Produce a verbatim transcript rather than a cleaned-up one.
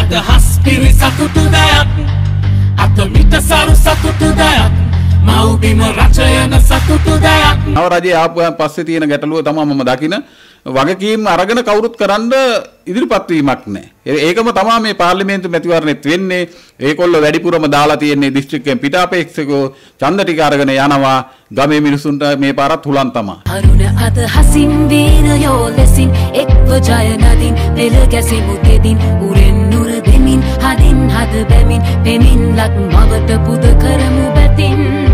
අදහස් පිරි සතුටු දයක් අත මිට සරු සතුටු දයක් මව්බිම රචයන සතුටු දයක්. නව රජයේ ආපුවාන් පස්සේ තියෙන ගැටලුව තමයි මම දකින වගකීම් අරගෙන කවුරුත් කරන්න ඉදිරිපත් වීමක් නැහැ. ඒකම තමයි මේ පාර්ලිමේන්තු මැතිවරණෙත් වෙන්නේ. ඒකොල්ලෝ වැඩිපුරම දාලා තියෙන්නේ දිස්ත්‍රික්කයෙන් පිටාපේක්ෂකෝ ඡන්ද ටික අරගෙන යනවා. ගමේ මිනිසුන්ට මේ පාරත් හුලන් තමයි. අරුණ අදහසින් වීරයෝ ලෙසින් එක්ව ජය නදින් පෙළ ගැසෙමු දෙදින් උරෙන් නුර දෙමින් හදින් හද බැමින් පෙමින් ලත් මවට පුද කරමු බැතින්